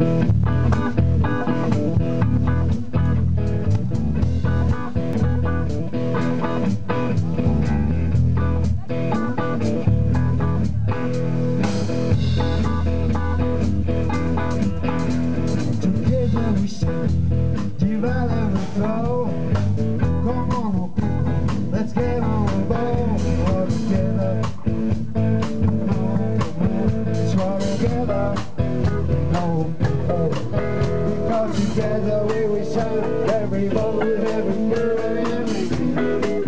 Together we sing, divide and throw. Come on, oh people, let's get on the ball. All together, it's all together. No, because together we will shine. Every moment, every girl, and everything.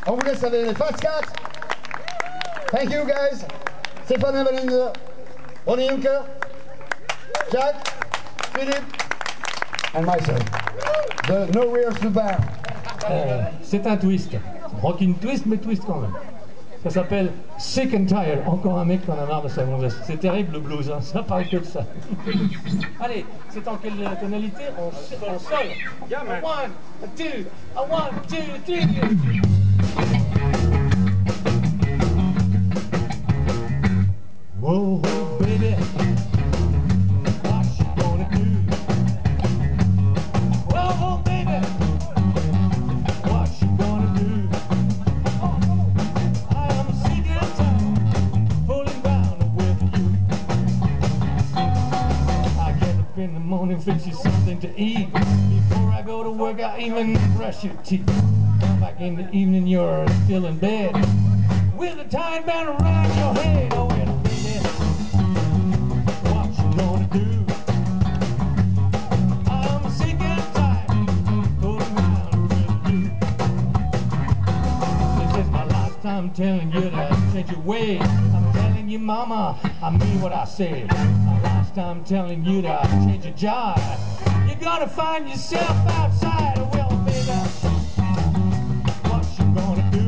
On vous laisse avec les Fat Cats. Thank you guys. Stéphane Evelyn, Ronnie Juncker, Jack, Philippe, and myself. The No Rehearsal Band. C'est un twist. Rockin' twist, mais twist quand même. Ça s'appelle Sick and Tired. Encore un mec qui en a marre de sa gonzesse. C'est terrible le blues, hein. Ça parle que de ça. Allez, c'est en quelle tonalité? En sol. A one, a two, a one, two, three. Whoa, baby. What you gonna do? Whoa, baby. What you gonna do? I am sick and tired, fooling around with you. I get up in the morning, fix you something to eat. Before I go to work, I even brush your teeth. Come back in the evening, you're still in bed with a tie band around your head. Oh, well, baby, what you gonna do? I'm sick and tired, fooling around with you. This is my last time telling you to change your ways. I'm telling you, mama, I mean what I said. My last time telling you to change your job. You're gonna find yourself outside. Well, baby, what you gonna do?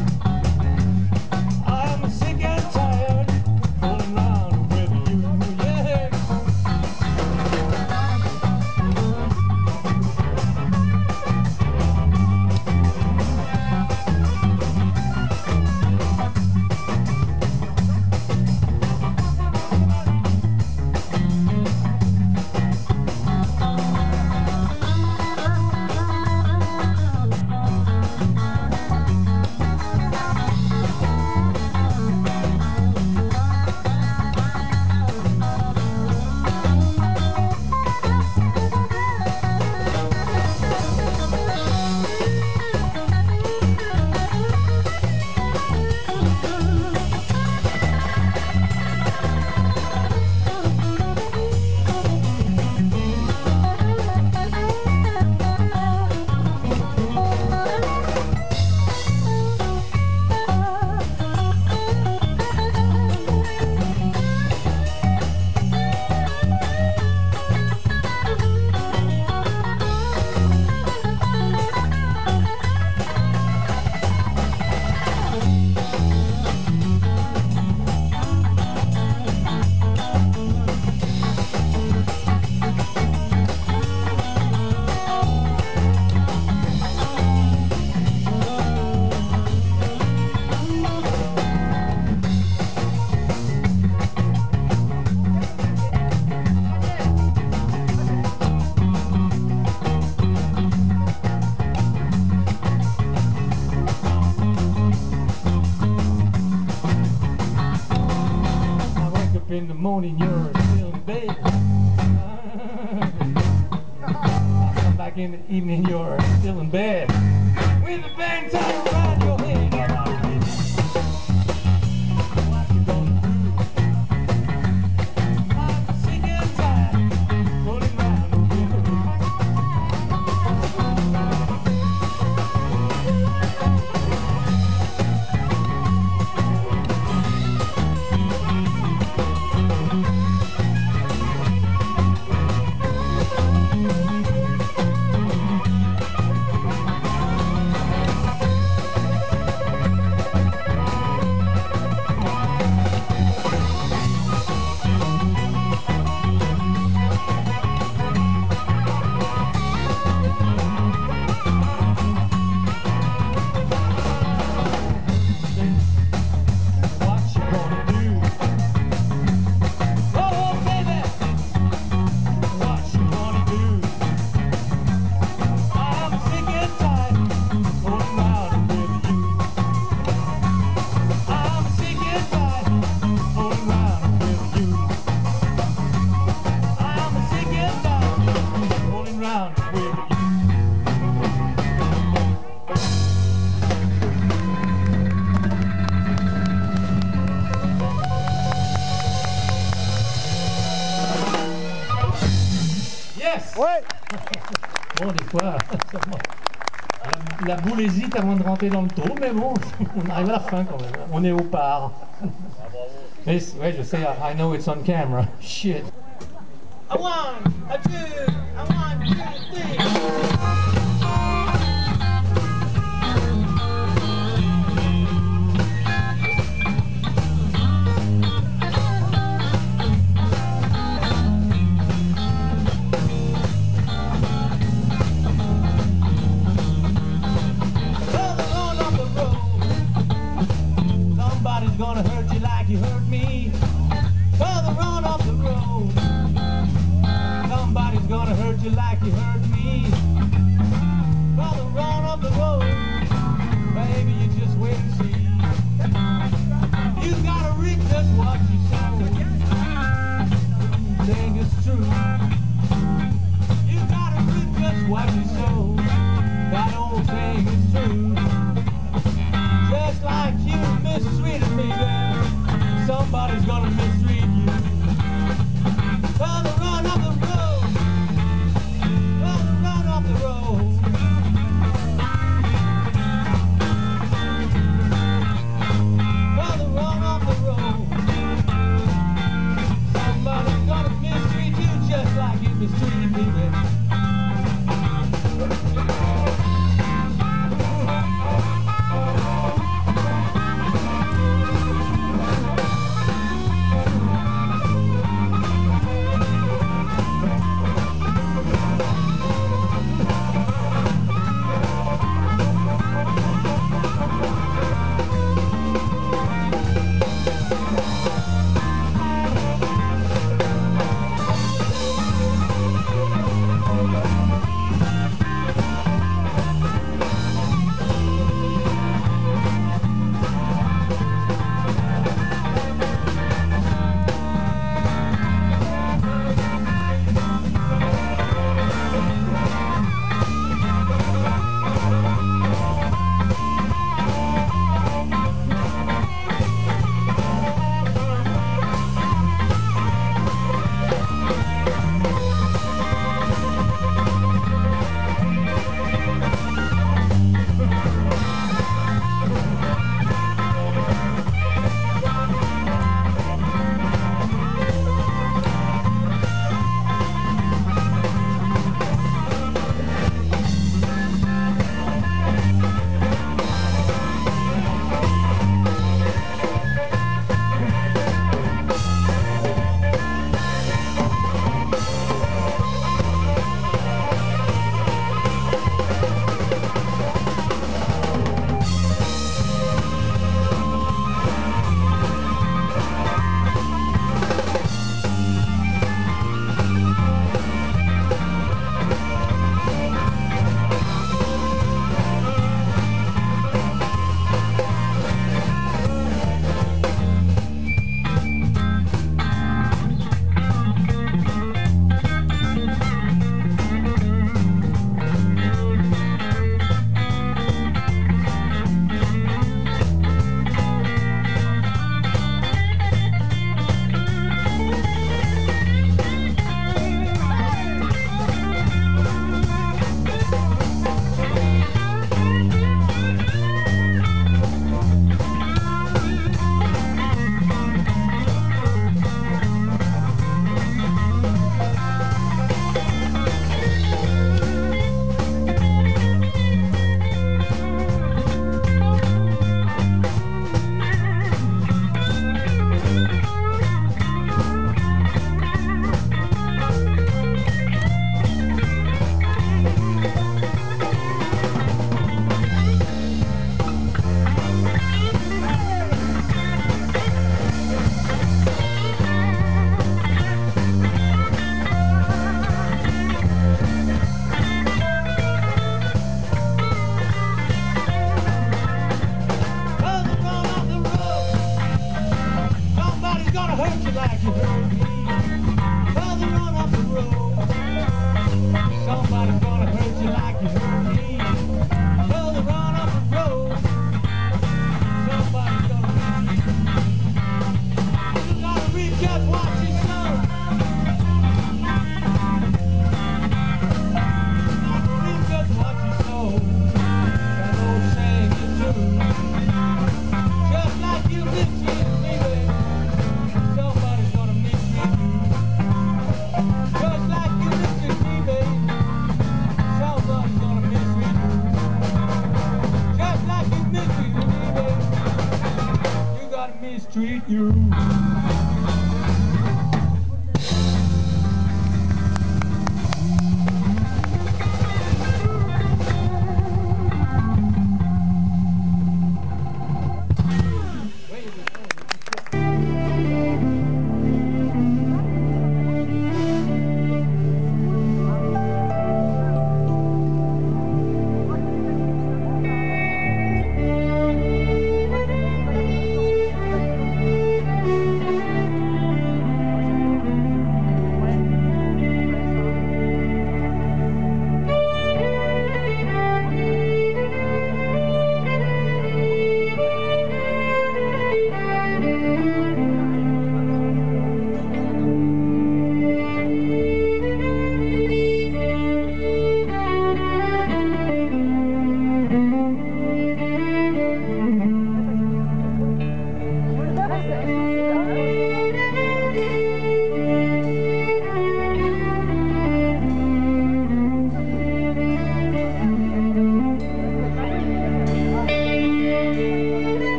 I'm sick and tired, fooling around with you, yeah. In the morning, you're still in bed. I come back in the evening, you're still in bed with a band tied around your head. All right, baby. What you gonna do? I'm sick and tired, fooling around with you. Ouais. Bon, des fois, ça marche. La boule hésite avant de rentrer dans le trou, mais bon, on arrive à la fin quand même. On est au par. Ouais, je sais, I know it's on camera. Shit. A one, a two, a 1, 2, 3. Gonna hurt you like you hurt me. Further on up the road, somebody's gonna hurt you like you hurt me. Further on up the road, baby, you just wait and see. You gotta reap just what you sow. Think it's true. You gotta reap just what you sow. That old saying is true. Just like you mistreated me, baby, somebody's gonna mistreat you. Further on up the road, further on up the road. Further on up the road. Somebody's gonna mistreat you just like you mistreated me, baby. treat you.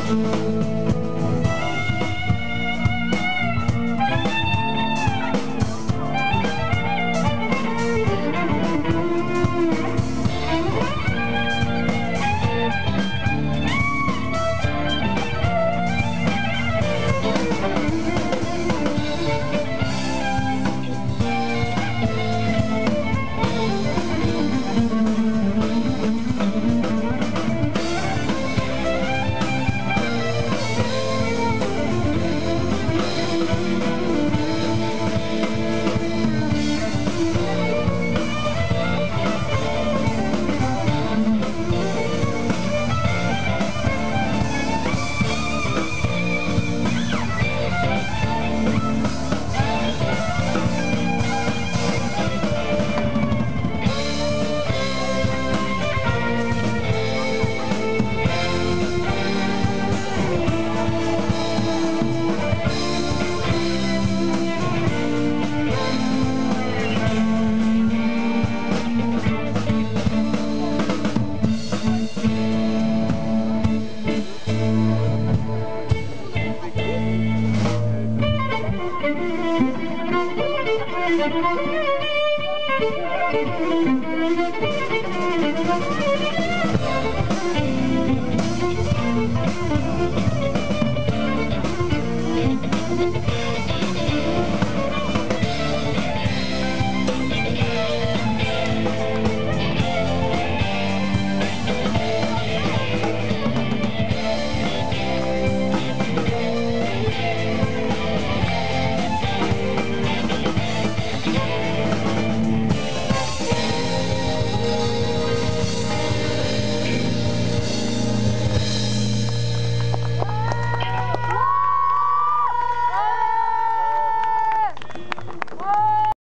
Thank you.